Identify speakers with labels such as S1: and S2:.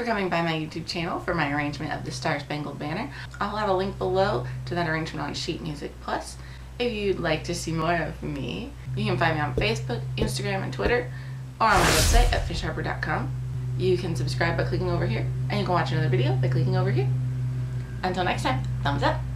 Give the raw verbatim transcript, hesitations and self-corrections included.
S1: for coming by my YouTube channel for my arrangement of the Star Spangled Banner. I'll have a link below to that arrangement on Sheet Music Plus. If you'd like to see more of me, you can find me on Facebook, Instagram, and Twitter, or on my website at fish harper dot com. You can subscribe by clicking over here, and you can watch another video by clicking over here. Until next time, thumbs up!